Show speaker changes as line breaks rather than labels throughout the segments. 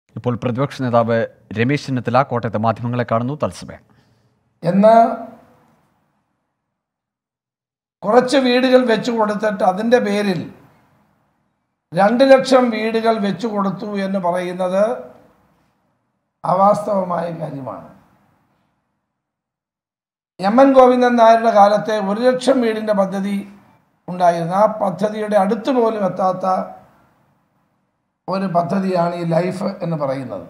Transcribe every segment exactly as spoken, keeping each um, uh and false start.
ഇപ്പോൾ പ്രതിപക്ഷ നേതാവ് രമേശ് ചെന്നിത്തല കോട്ടയത്തെ മാധ്യമങ്ങളെ കാണുന്നു. തത്സമയം
എന്ന് കുറച്ച് വീടുകൾ വെച്ചു കൊടുത്തിട്ട് അതിൻ്റെ പേരിൽ രണ്ട് ലക്ഷം വീടുകൾ വെച്ചു കൊടുത്തു എന്ന് പറയുന്നത് അവാസ്തവമായ കാര്യമാണ്. എം എൻ ഗോവിന്ദൻ നായരുടെ കാലത്തെ ഒരു ലക്ഷം വീടിൻ്റെ പദ്ധതി ഉണ്ടായിരുന്നു. ആ പദ്ധതിയുടെ അടുത്ത് പോലും എത്താത്ത ഒരു പദ്ധതിയാണ് ഈ ലൈഫ് എന്ന് പറയുന്നത്.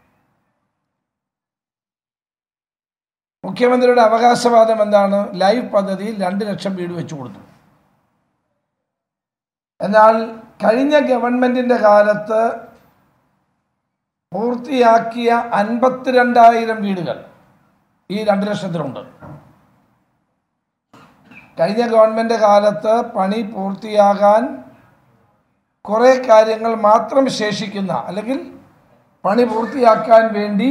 മുഖ്യമന്ത്രിയുടെ അവകാശവാദം എന്താണ്? ലൈഫ് പദ്ധതിയിൽ രണ്ട് ലക്ഷം വീട് വെച്ചു കൊടുത്തു. എന്നാൽ കഴിഞ്ഞ ഗവൺമെൻറ്റിൻ്റെ കാലത്ത് പൂർത്തിയാക്കിയ അൻപത്തിരണ്ടായിരം വീടുകൾ ഈ രണ്ട് ലക്ഷത്തിലുണ്ട്. കഴിഞ്ഞ ഗവൺമെൻറ് കാലത്ത് പണി പൂർത്തിയാകാൻ കുറേ കാര്യങ്ങൾ മാത്രം ശേഷിക്കുന്ന, അല്ലെങ്കിൽ പണി പൂർത്തിയാക്കാൻ വേണ്ടി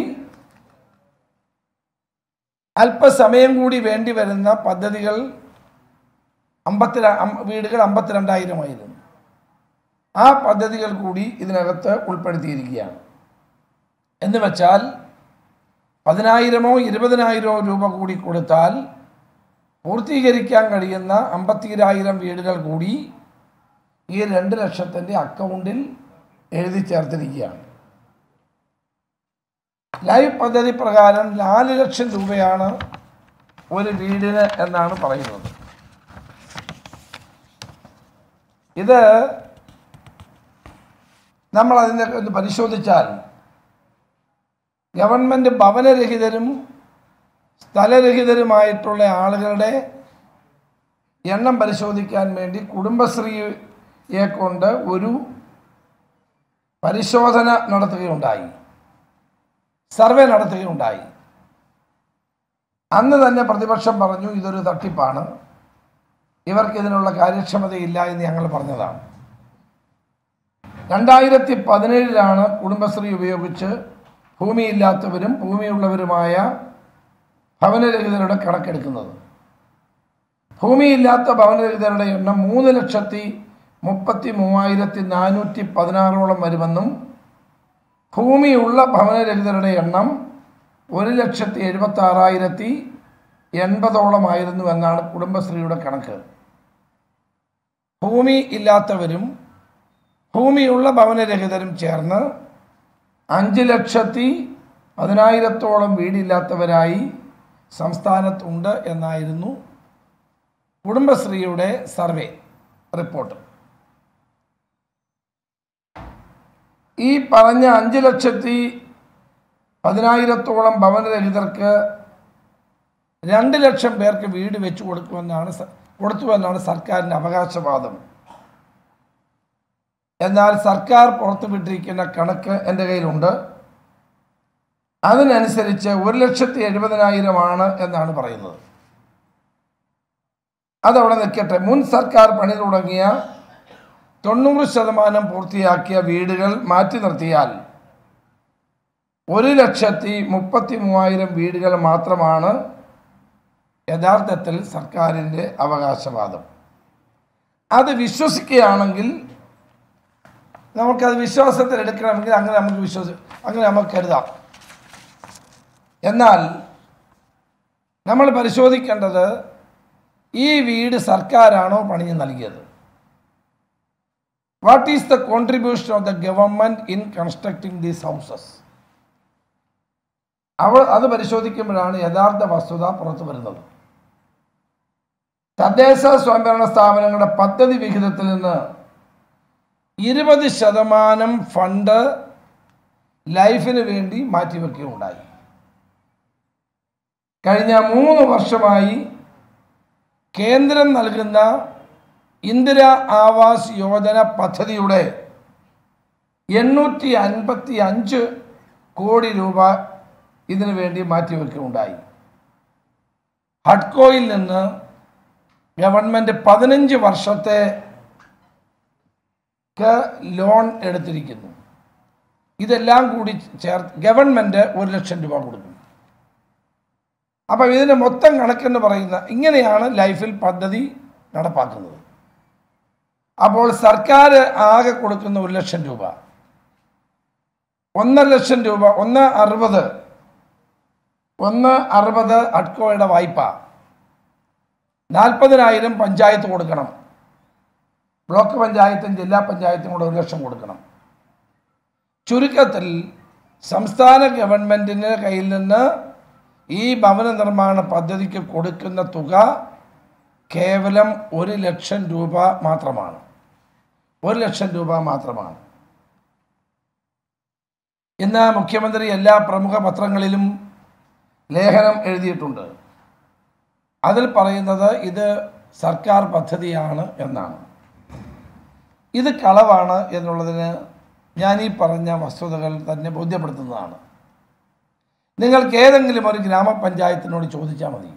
അല്പസമയം കൂടി വേണ്ടി വരുന്ന പദ്ധതികൾ അമ്പത്തി വീടുകൾ അമ്പത്തിരണ്ടായിരമായിരുന്നു. ആ പദ്ധതികൾ കൂടി ഇതിനകത്ത് ഉൾപ്പെടുത്തിയിരിക്കുകയാണ്. എന്ന് വെച്ചാൽ പതിനായിരമോ ഇരുപതിനായിരമോ രൂപ കൂടി കൊടുത്താൽ പൂർത്തീകരിക്കാൻ കഴിയുന്ന അമ്പത്തിരായിരം വീടുകൾ കൂടി ഈ രണ്ട് ലക്ഷത്തിൻ്റെ അക്കൗണ്ടിൽ എഴുതി ചേർത്തിരിക്കുകയാണ്. ലൈഫ് പദ്ധതി പ്രകാരം നാല് ലക്ഷം രൂപയാണ് ഒരു വീടിന് എന്നാണ് പറയുന്നത്. ഇത് നമ്മൾ അതിനെ ഒന്ന് പരിശോധിച്ചാൽ ഗവൺമെൻറ് ഭവനരഹിതരും സ്ഥലരഹിതരുമായിട്ടുള്ള ആളുകളുടെ എണ്ണം പരിശോധിക്കാൻ വേണ്ടി കുടുംബശ്രീയെ കൊണ്ട് ഒരു പരിശോധന നടത്തുകയുണ്ടായി, സർവേ നടത്തുകയുണ്ടായി. അന്ന് തന്നെ പ്രതിപക്ഷം പറഞ്ഞു ഇതൊരു തട്ടിപ്പാണ്, ഇവർക്കിതിനുള്ള കാര്യക്ഷമതയില്ല എന്ന് ഞങ്ങൾ പറഞ്ഞതാണ്. രണ്ടായിരത്തി പതിനേഴിലാണ് കുടുംബശ്രീ ഉപയോഗിച്ച് ഭൂമിയില്ലാത്തവരും ഭൂമിയുള്ളവരുമായ ഭവനരഹിതരുടെ കണക്കെടുക്കുന്നത്. ഭൂമിയില്ലാത്ത ഭവനരഹിതരുടെ എണ്ണം മൂന്ന് ലക്ഷത്തി മുപ്പത്തി മൂവായിരത്തി നാനൂറ്റി പതിനാറോളം വരുമെന്നും ഭൂമിയുള്ള ഭവനരഹിതരുടെ എണ്ണം ഒരു ലക്ഷത്തി എഴുപത്തി ആറായിരത്തി എൺപതോളമായിരുന്നു എന്നാണ് കുടുംബശ്രീയുടെ കണക്ക്. ഭൂമി ഇല്ലാത്തവരും ഭൂമിയുള്ള ഭവനരഹിതരും ചേർന്ന് അഞ്ച് ലക്ഷത്തി പതിനായിരത്തോളം വീടില്ലാത്തവരായി സംസ്ഥാനത്തുണ്ട് എന്നായിരുന്നു കുടുംബശ്രീയുടെ സർവേ റിപ്പോർട്ട്. ഈ പറഞ്ഞ അഞ്ച് ലക്ഷത്തി പതിനായിരത്തോളം ഭവനരഹിതർക്ക് രണ്ട് ലക്ഷം പേർക്ക് വീട് വെച്ചു കൊടുക്കുമെന്നാണ് കൊടുത്തുവെന്നാണ് സർക്കാരിൻ്റെ അവകാശവാദം. എന്നാൽ സർക്കാർ പുറത്തുവിട്ടിരിക്കുന്ന കണക്ക് എൻ്റെ കയ്യിലുണ്ട്. അതിനനുസരിച്ച് ഒരു ലക്ഷത്തി എഴുപതിനായിരമാണ് എന്നാണ് പറയുന്നത്. അതവിടെ നിൽക്കട്ടെ. മുൻ സർക്കാർ പണി തുടങ്ങിയ തൊണ്ണൂറ് ശതമാനം പൂർത്തിയാക്കിയ വീടുകൾ മാറ്റി നിർത്തിയാൽ ഒരു ലക്ഷത്തി മുപ്പത്തി മൂവായിരം വീടുകൾ മാത്രമാണ് യഥാർത്ഥത്തിൽ സർക്കാരിൻ്റെ അവകാശവാദം. അത് വിശ്വസിക്കുകയാണെങ്കിൽ നമുക്കത് വിശ്വാസത്തിൽ എടുക്കണമെങ്കിൽ അങ്ങനെ നമുക്ക് വിശ്വസി അങ്ങനെ നമുക്ക് കരുതാം. എന്നാൽ നമ്മൾ പരിശോധിക്കേണ്ടത് ഈ വീട് സർക്കാരാണോ പണിഞ്ഞ് നൽകിയത്? What is the contribution of the government in constructing these houses? അവ അത് പരിശോധിക്കുമ്പോഴാണ് യഥാർത്ഥ വസ്തുത പുറത്തു വരുന്നത്. തദ്ദേശ സ്വയംഭരണ സ്ഥാപനങ്ങളുടെ പദ്ധതി വിഹിതത്തിൽ നിന്ന് ഇരുപത് ശതമാനം ഫണ്ട് ലൈഫിന് വേണ്ടി മാറ്റിവെക്കുകയുണ്ടായി. കഴിഞ്ഞ മൂന്ന് വർഷമായി കേന്ദ്രം നൽകുന്ന ഇന്ദിര ആവാസ് യോജന പദ്ധതിയുടെ എണ്ണൂറ്റി അൻപത്തി അഞ്ച് കോടി രൂപ ഇതിനു വേണ്ടി മാറ്റിവെക്കുകയുണ്ടായി. ഹഡ്കോയിൽ നിന്ന് ഗവൺമെൻറ് പതിനഞ്ച് വർഷത്തെ ലോൺ എടുത്തിരിക്കുന്നു. ഇതെല്ലാം കൂടി ചേർത്ത് ഗവൺമെൻറ് ഒരു ലക്ഷം രൂപ കൊടുക്കും. അപ്പം ഇതിൻ്റെ മൊത്തം കണക്കെന്ന് പറയുന്ന ഇങ്ങനെയാണ് ലൈഫിൽ പദ്ധതി നടപ്പാക്കുന്നത്. അപ്പോൾ സർക്കാർ ആകെ കൊടുക്കുന്ന ഒരു ലക്ഷം രൂപ ഒന്നര ലക്ഷം രൂപ ഒന്ന് അറുപത് ഒന്ന് അറുപത് അഡ്കോയുടെ വായ്പ നാൽപ്പതിനായിരം പഞ്ചായത്ത് കൊടുക്കണം. ബ്ലോക്ക് പഞ്ചായത്തും ജില്ലാ പഞ്ചായത്തും കൂടെ ഒരു ലക്ഷം കൊടുക്കണം. ചുരുക്കത്തിൽ സംസ്ഥാന ഗവൺമെൻറ്റിൻ്റെ കയ്യിൽ നിന്ന് ഈ ഭവന നിർമ്മാണ പദ്ധതിക്ക് കൊടുക്കുന്ന തുക കേവലം ഒരു ലക്ഷം രൂപ മാത്രമാണ്. ഒരു ലക്ഷം രൂപ മാത്രമാണ്. ഇന്ന് മുഖ്യമന്ത്രി എല്ലാ പ്രമുഖ പത്രങ്ങളിലും ലേഖനം എഴുതിയിട്ടുണ്ട്. അതിൽ പറയുന്നത് ഇത് സർക്കാർ പദ്ധതിയാണ് എന്നാണ്. ഇത് കളവാണ് എന്നുള്ളതിന് ഞാൻ ഈ പറഞ്ഞ വസ്തുതകൾ തന്നെ ബോധ്യപ്പെടുത്തുന്നതാണ്. നിങ്ങൾക്ക് ഏതെങ്കിലും ഒരു ഗ്രാമപഞ്ചായത്തിനോട് ചോദിച്ചാൽ മതി.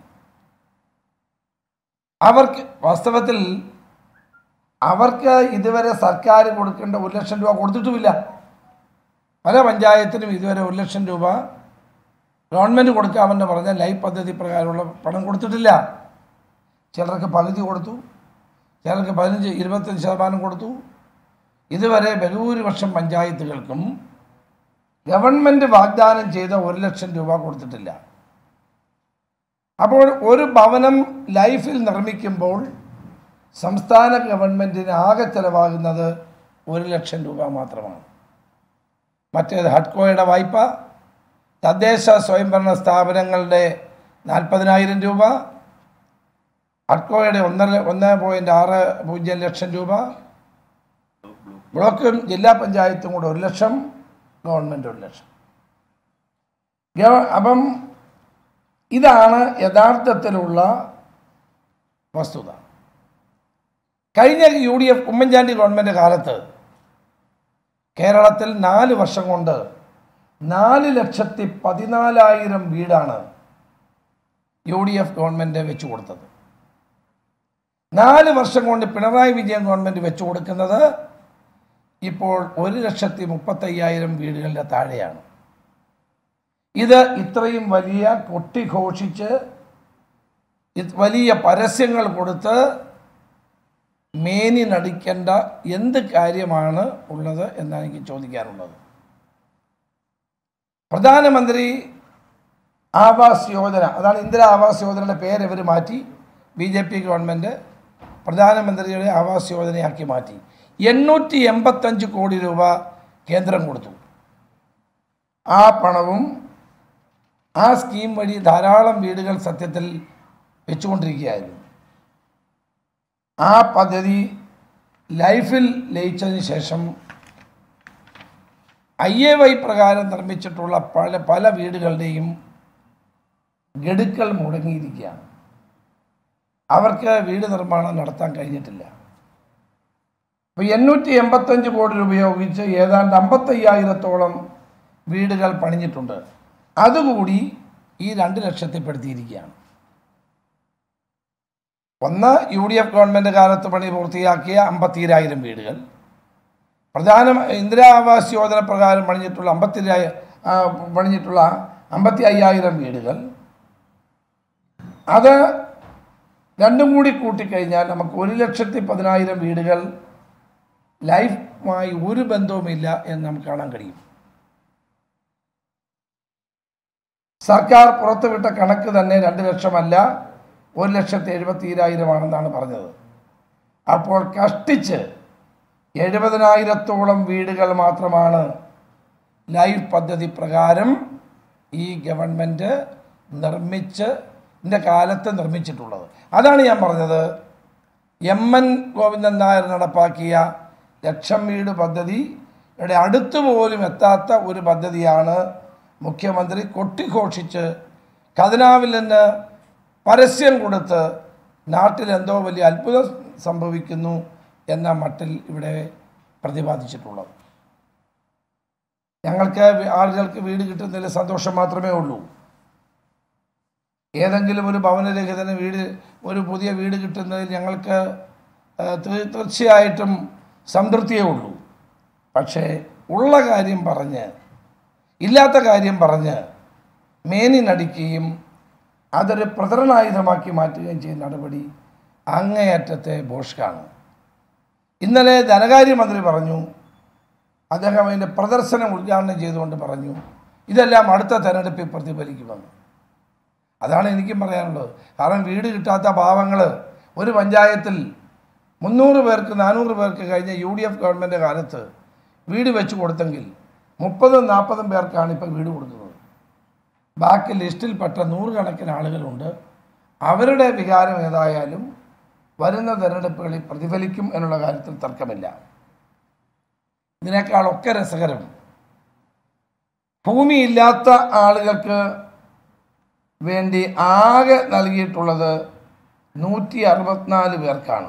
അവർക്ക് വാസ്തവത്തിൽ അവർക്ക് ഇതുവരെ സർക്കാർ കൊടുക്കേണ്ട ഒരു ലക്ഷം രൂപ കൊടുത്തിട്ടുമില്ല. പല പഞ്ചായത്തിനും ഇതുവരെ ഒരു ലക്ഷം രൂപ ഗവൺമെൻറ് കൊടുക്കാമെന്ന് പറഞ്ഞ ലൈഫ് പദ്ധതി പ്രകാരമുള്ള പണം കൊടുത്തിട്ടില്ല. ചിലർക്ക് പകുതി കൊടുത്തു, ചിലർക്ക് പതിനഞ്ച് ഇരുപത്തഞ്ച് ശതമാനം കൊടുത്തു. ഇതുവരെ ബഹുഭൂരിപക്ഷം പഞ്ചായത്തുകൾക്കും ഗവൺമെൻറ് വാഗ്ദാനം ചെയ്ത ഒരു ലക്ഷം രൂപ കൊടുത്തിട്ടില്ല. അപ്പോൾ ഒരു ഭവനം ലൈഫിൽ നിർമ്മിക്കുമ്പോൾ സംസ്ഥാന ഗവൺമെൻറ്റിന് ആകെ ചെലവാകുന്നത് ഒരു ലക്ഷം രൂപ മാത്രമാണ്. മറ്റേത് ഹഡ്കോയുടെ വായ്പ, തദ്ദേശ സ്വയംഭരണ സ്ഥാപനങ്ങളുടെ നാൽപ്പതിനായിരം രൂപ, ഹഡ്കോയുടെ ഒന്നര ഒന്ന് പോയിൻറ്റ് ആറ് പൂജ്യം ലക്ഷം രൂപ, ബ്ലോക്കും ജില്ലാ പഞ്ചായത്തും കൂടെ ഒരു ലക്ഷം, ഗവൺമെൻറ് ഒരു ലക്ഷം. അപ്പം ഇതാണ് യഥാർത്ഥത്തിലുള്ള വസ്തുത. കഴിഞ്ഞ U D F Oommen Chandy government കാലത്ത് കേരളത്തിൽ നാല് വർഷം കൊണ്ട് നാല് ലക്ഷത്തി പതിനാലായിരം വീടാണ് യു ഡി എഫ് ഗവൺമെൻറ് വെച്ചു കൊടുത്തത്. നാല് വർഷം കൊണ്ട് പിണറായി വിജയൻ ഗവൺമെൻറ് വെച്ചു കൊടുക്കുന്നത് ഇപ്പോൾ ഒരു ലക്ഷത്തി മുപ്പത്തയ്യായിരം വീടുകളുടെ താഴെയാണ്. ഇത് ഇത്രയും വലിയ കൊട്ടിഘോഷിച്ച് വലിയ പരസ്യങ്ങൾ കൊടുത്ത് മേനി നടിക്കേണ്ട എന്ത് കാര്യമാണ് ഉള്ളത് എന്നാണ് എനിക്ക് ചോദിക്കാനുള്ളത്. പ്രധാനമന്ത്രി ആവാസ് യോജന, അതാണ് ഇന്ദിരാ ആവാസ് യോജനയുടെ പേര് ഇവർ മാറ്റി. ബി ജെ പി ഗവൺമെൻറ് പ്രധാനമന്ത്രിയുടെ ആവാസ് യോജനയാക്കി മാറ്റി. എണ്ണൂറ്റി എൺപത്തഞ്ച് കോടി രൂപ കേന്ദ്രം കൊടുത്തു. ആ പണവും ആ സ്കീം വഴി ധാരാളം വീടുകൾ സത്യത്തിൽ വെച്ചുകൊണ്ടിരിക്കുകയായിരുന്നു. ആ പദ്ധതി ലൈഫിൽ ലയിച്ചതിന് ശേഷം ഐ എ വൈ പ്രകാരം നിർമ്മിച്ചിട്ടുള്ള പല പല വീടുകളുടെയും ഗഡുക്കൾ മുടങ്ങിയിരിക്കുകയാണ്. അവർക്ക് വീട് നിർമ്മാണം നടത്താൻ കഴിഞ്ഞിട്ടില്ല. അപ്പോൾ എണ്ണൂറ്റി എൺപത്തഞ്ച് കോടി രൂപ ഉപയോഗിച്ച് ഏതാണ്ട് അമ്പത്തയ്യായിരത്തോളം വീടുകൾ പണിഞ്ഞിട്ടുണ്ട്. അതുകൂടി ഈ രണ്ട് ലക്ഷത്തിൽപ്പെടുത്തിയിരിക്കുകയാണ്. ഒന്ന്, യു ഡി എഫ് ഗവൺമെൻറ് കാലത്ത് പണി പൂർത്തിയാക്കിയ അമ്പത്തിരായിരം വീടുകൾ, പ്രധാന ഇന്ദിരാ ആവാസ് യോജന പ്രകാരം പണിഞ്ഞിട്ടുള്ള അമ്പത്തിരായ പണിഞ്ഞിട്ടുള്ള അമ്പത്തി അയ്യായിരം വീടുകൾ. അത് രണ്ടും കൂടി കൂട്ടിക്കഴിഞ്ഞാൽ നമുക്ക് ഒരു ലക്ഷത്തി പതിനായിരം വീടുകൾ ലൈഫുമായി ഒരു ബന്ധവുമില്ല എന്ന് നമുക്ക് കാണാൻ കഴിയും. സർക്കാർ പുറത്തുവിട്ട കണക്ക് തന്നെ രണ്ട് ലക്ഷമല്ല, ഒരു ലക്ഷത്തി എഴുപത്തിരായിരമാണെന്നാണ് പറഞ്ഞത്. അപ്പോൾ കഷ്ടിച്ച് എഴുപതിനായിരത്തോളം വീടുകൾ മാത്രമാണ് ലൈഫ് പദ്ധതി പ്രകാരം ഈ ഗവൺമെൻറ് നിർമ്മിച്ച് ഇതിൻ്റെ കാലത്ത് നിർമ്മിച്ചിട്ടുള്ളത്. അതാണ് ഞാൻ പറഞ്ഞത്. എം എൻ ഗോവിന്ദൻ നായർ നടപ്പാക്കിയ ലക്ഷം വീട് പദ്ധതിയുടെ അടുത്തുപോലും എത്താത്ത ഒരു പദ്ധതിയാണ് മുഖ്യമന്ത്രി കൊട്ടിഘോഷിച്ച് ഖജനാവിൽ നിന്ന് പരസ്യം കൊടുത്ത് നാട്ടിലെന്തോ വലിയ അത്ഭുതം സംഭവിക്കുന്നു എന്ന മട്ടിൽ ഇവിടെ പ്രതിപാദിച്ചിട്ടുള്ളത്. ഞങ്ങൾക്ക് ആളുകൾക്ക് വീട് കിട്ടുന്നതിൽ സന്തോഷം മാത്രമേ ഉള്ളൂ. ഏതെങ്കിലും ഒരു ഭവനരഹിതന് വീട് ഒരു പുതിയ വീട് കിട്ടുന്നതിൽ ഞങ്ങൾക്ക് തീർച്ചയായിട്ടും സംതൃപ്തിയേ ഉള്ളൂ. പക്ഷേ ഉള്ള കാര്യം പറഞ്ഞ് ഇല്ലാത്ത കാര്യം പറഞ്ഞ് മേനി നടിക്കുകയും അതൊരു പ്രചരണായുധമാക്കി മാറ്റുകയും ചെയ്യുന്ന നടപടി അങ്ങേയറ്റത്തെ ഭോഷ്കാണ്. ഇന്നലെ ധനകാര്യമന്ത്രി പറഞ്ഞു അദ്ദേഹം അതിൻ്റെ പ്രദർശനം ഉദ്ഘാടനം ചെയ്തുകൊണ്ട് പറഞ്ഞു ഇതെല്ലാം അടുത്ത തെരഞ്ഞെടുപ്പിൽ പ്രതിഫലിക്കുമെന്ന്. അതാണ് എനിക്കും പറയാനുള്ളത്. കാരണം വീട് കിട്ടാത്ത പാവങ്ങൾ ഒരു പഞ്ചായത്തിൽ മുന്നൂറ് പേർക്ക് നാനൂറ് പേർക്ക് കഴിഞ്ഞ യു ഡി എഫ് ഗവൺമെൻറ് കാലത്ത് വീട് വെച്ച് കൊടുത്തെങ്കിൽ മുപ്പതും നാൽപ്പതും പേർക്കാണ് ഇപ്പോൾ വീട് കൊടുക്കുന്നത്. ബാക്കി ലിസ്റ്റിൽപ്പെട്ട നൂറുകണക്കിന് ആളുകളുണ്ട്. അവരുടെ വികാരം ഏതായാലും വരുന്ന തെരഞ്ഞെടുപ്പുകളിൽ പ്രതിഫലിക്കും എന്നുള്ള കാര്യത്തിൽ തർക്കമില്ല. ഇതിനേക്കാളൊക്കെ രസകരം ഭൂമിയില്ലാത്ത ആളുകൾക്ക് വേണ്ടി ആകെ നൽകിയിട്ടുള്ളത് നൂറ്റി അറുപത്തിനാല് പേർക്കാണ്.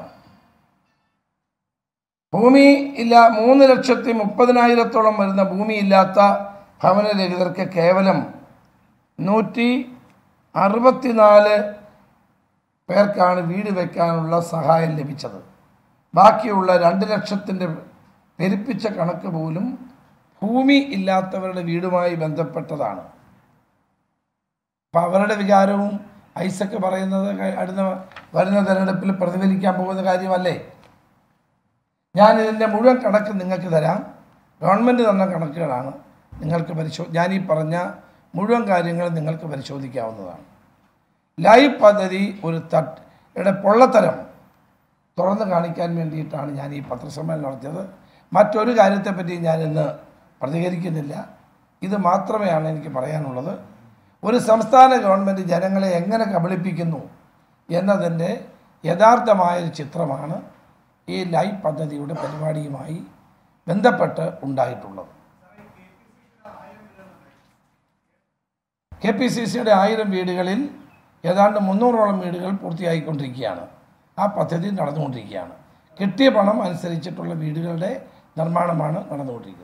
ഭൂമി ഇല്ല മൂന്ന് ലക്ഷത്തി മുപ്പതിനായിരത്തോളം വരുന്ന ഭൂമിയില്ലാത്ത ഭവനരഹിതർക്ക് കേവലം നൂറ്റി അറുപത്തിനാല് പേർക്കാണ് വീട് വയ്ക്കാനുള്ള സഹായം ലഭിച്ചത്. ബാക്കിയുള്ള രണ്ട് ലക്ഷത്തിൻ്റെ പെരുപ്പിച്ച കണക്ക് പോലും ഭൂമി ഇല്ലാത്തവരുടെ വീടുമായി ബന്ധപ്പെട്ടതാണ്. അപ്പം അവരുടെ വികാരവും ഐസക്ക് പറയുന്നത് അടുത്ത വരുന്ന തെരഞ്ഞെടുപ്പിൽ പ്രതിഫലിക്കാൻ പോകുന്ന കാര്യമല്ലേ? ഞാൻ ഇതിൻ്റെ മുഴുവൻ കണക്ക് നിങ്ങൾക്ക് തരാം. ഗവൺമെൻറ് തന്ന കണക്കുകളാണ്. നിങ്ങൾക്ക് പരിശോ ഞാൻ ഈ പറഞ്ഞ മുഴുവൻ കാര്യങ്ങൾ നിങ്ങൾക്ക് പരിശോധിക്കാവുന്നതാണ്. ലൈവ് പദ്ധതി ഒരു തട്ട് പൊള്ളത്തരം തുറന്ന് കാണിക്കാൻ വേണ്ടിയിട്ടാണ് ഞാൻ ഈ പത്രസമ്മേളനം നടത്തിയത്. മറ്റൊരു കാര്യത്തെപ്പറ്റി ഞാൻ ഇന്ന് പ്രതികരിക്കുന്നില്ല. ഇത് മാത്രമേയാണ് എനിക്ക് പറയാനുള്ളത്. ഒരു സംസ്ഥാന ഗവൺമെൻറ് ജനങ്ങളെ എങ്ങനെ കബളിപ്പിക്കുന്നു എന്നതിൻ്റെ യഥാർത്ഥമായൊരു ചിത്രമാണ് ഈ ലൈവ് പദ്ധതിയുടെ പരിപാടിയുമായി ബന്ധപ്പെട്ട് ഉണ്ടായിട്ടുള്ളത്. കെ പി സി സിയുടെ ആയിരം വീടുകളിൽ ഏതാണ്ട് മുന്നൂറോളം വീടുകൾ പൂർത്തിയായിക്കൊണ്ടിരിക്കുകയാണ്. ആ പദ്ധതി നടന്നുകൊണ്ടിരിക്കുകയാണ്. കിട്ടിയ പണം അനുസരിച്ചിട്ടുള്ള വീടുകളുടെ നിർമ്മാണമാണ് നടന്നുകൊണ്ടിരിക്കുന്നത്.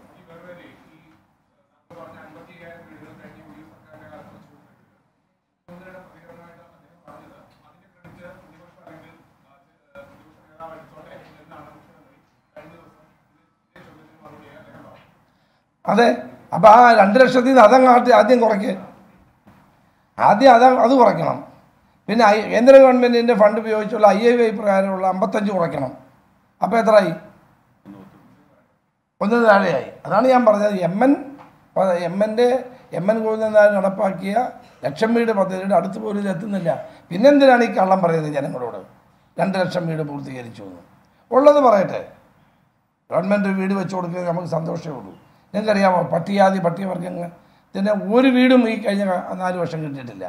അതെ. അപ്പോൾ ആ രണ്ട് ലക്ഷത്തിൽ നിന്ന് അതങ്ങാട്ടി ആദ്യം കുറയ്ക്കുക. ആദ്യം അത് അത് കുറയ്ക്കണം. പിന്നെ ഐ കേന്ദ്ര ഗവൺമെൻറ്റിൻ്റെ ഫണ്ട് ഉപയോഗിച്ചുള്ള ഐ ഐ വൈ പ്രകാരമുള്ള അമ്പത്തഞ്ച് കുറയ്ക്കണം. അപ്പോൾ എത്രയായി? ഒന്നിന് താഴെയായി. അതാണ് ഞാൻ പറഞ്ഞത്. എം എൻ എം എൻ്റെ എം എൻ ഗോവിന്ദൻ നടപ്പാക്കിയ ലക്ഷം വീട് പദ്ധതിയുടെ അടുത്ത് പോലും ഇത് എത്തുന്നില്ല. പിന്നെന്തിനാണ് ഈ കള്ളം പറയുന്നത് ജനങ്ങളോട്? രണ്ട് ലക്ഷം വീട് പൂർത്തീകരിച്ചു എന്ന് ഉള്ളത് പറയട്ടെ. ഗവൺമെൻറ് വീട് വെച്ച് കൊടുക്കുക നമുക്ക് സന്തോഷമേ ഉള്ളൂ. നിങ്ങൾക്കറിയാമോ പട്ടികജാതി പട്ടികവർഗത്തിന് ഒരു വീടും ഈ കഴിഞ്ഞ നാല് വർഷം കിട്ടിയിട്ടില്ല.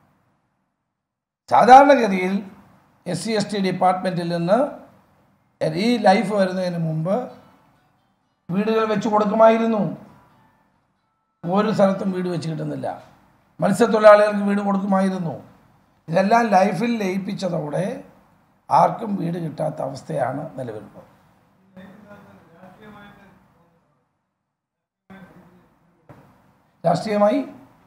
സാധാരണഗതിയിൽ എസ് സി എസ് ടി ഡിപ്പാർട്ട്മെൻറ്റിൽ നിന്ന് ഈ ലൈഫ് വരുന്നതിന് മുമ്പ് വീടുകൾ വെച്ച് കൊടുക്കുമായിരുന്നു. ഒരു സ്ഥലത്തും വീട് വെച്ച് കിട്ടുന്നില്ല. മത്സ്യത്തൊഴിലാളികൾക്ക് വീട് കൊടുക്കുമായിരുന്നു. ഇതെല്ലാം ലൈഫിൽ ലയിപ്പിച്ചതോടെ ആർക്കും വീട് കിട്ടാത്ത അവസ്ഥയാണ് നിലവിലുള്ളത്. രാഷ്ട്രീയമായി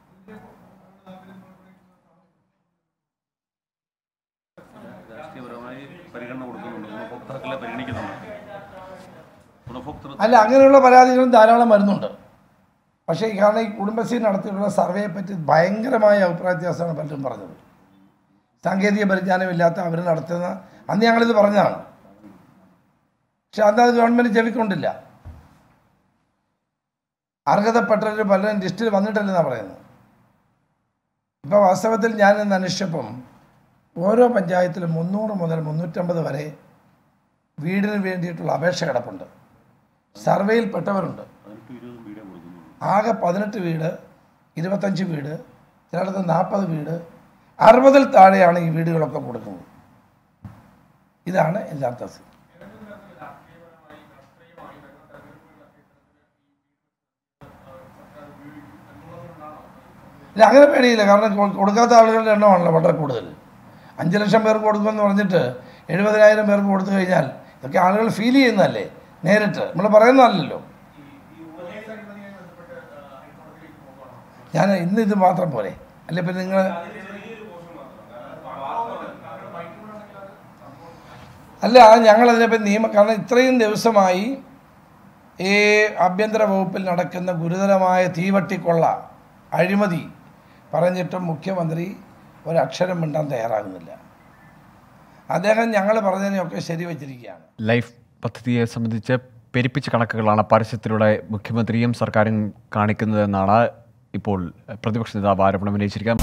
അല്ല, അങ്ങനെയുള്ള പരാതികളും ധാരാളം വരുന്നുണ്ട്. പക്ഷേ കാരണം ഈ കുടുംബശ്രീ നടത്തിയിട്ടുള്ള സർവേയെ പറ്റി ഭയങ്കരമായ അഭിപ്രായ വ്യത്യാസമാണ് പലരും പറഞ്ഞത്. സാങ്കേതിക പരിജ്ഞാനമില്ലാത്ത അവർ നടത്തുന്ന അന്ന് ഞങ്ങളിത് പറഞ്ഞതാണ്. പക്ഷെ അന്ന് അത് ഗവൺമെൻറ് ചെവിക്കൊണ്ടില്ല. അർഹതപ്പെട്ടവർ പലരും ലിസ്റ്റിൽ വന്നിട്ടില്ലെന്നാണ് പറയുന്നത്. ഇപ്പോൾ വാസ്തവത്തിൽ ഞാൻ ഇന്ന് അന്വേഷിച്ചപ്പം ഓരോ പഞ്ചായത്തിലും മുന്നൂറ് മുതൽ മുന്നൂറ്റമ്പത് വരെ വീടിന് വേണ്ടിയിട്ടുള്ള അപേക്ഷ കിടപ്പുണ്ട്. സർവേയിൽപ്പെട്ടവരുണ്ട്. ആകെ പതിനെട്ട് വീട്, ഇരുപത്തഞ്ച് വീട്, ചിലയിടത്ത് നാൽപ്പത് വീട്, അറുപതിൽ താഴെയാണ് ഈ വീടുകളൊക്കെ കൊടുക്കുന്നത്. ഇതാണ് യഥാർത്ഥ സ്ഥിതി. ഇല്ല, അങ്ങനെ പേടിയില്ല. കാരണം കൊടുക്കാത്ത ആളുകളുടെ എണ്ണമാണല്ലോ വളരെ കൂടുതൽ. അഞ്ച് ലക്ഷം പേർക്ക് കൊടുക്കുമെന്ന് പറഞ്ഞിട്ട് എഴുപതിനായിരം പേർക്ക് കൊടുത്തു കഴിഞ്ഞാൽ ഇതൊക്കെ ആളുകൾ ഫീൽ ചെയ്യുന്നതല്ലേ, നേരിട്ട് നമ്മൾ പറയുന്നതല്ലല്ലോ. ഞാൻ ഇന്ന് ഇത് മാത്രം പോലെ അല്ലെ? പിന്നെ നിങ്ങൾ അല്ല, ഞങ്ങളതിനെപ്പറ്റി നിയമ കാരണം ഇത്രയും ദിവസമായി ഈ ആഭ്യന്തര വകുപ്പിൽ നടക്കുന്ന ഗുരുതരമായ തീവട്ടിക്കൊള്ള, അഴിമതി പറഞ്ഞിട്ടും മുഖ്യമന്ത്രി ഒരക്ഷരം മിണ്ടാൻ തയ്യാറാകുന്നില്ല. അദ്ദേഹം ഞങ്ങൾ പറഞ്ഞതിനെയൊക്കെ ശരിവച്ചിരിക്കുകയാണ്.
ലൈഫ് പദ്ധതിയെ സംബന്ധിച്ച് പെരുപ്പിച്ച കണക്കുകളാണ് പരസ്യത്തിലൂടെ മുഖ്യമന്ത്രിയും സർക്കാരും കാണിക്കുന്നതെന്നാണ് ഇപ്പോൾ പ്രതിപക്ഷ നേതാവ് ആരോപണം ഉന്നയിച്ചിരിക്കുന്നത്.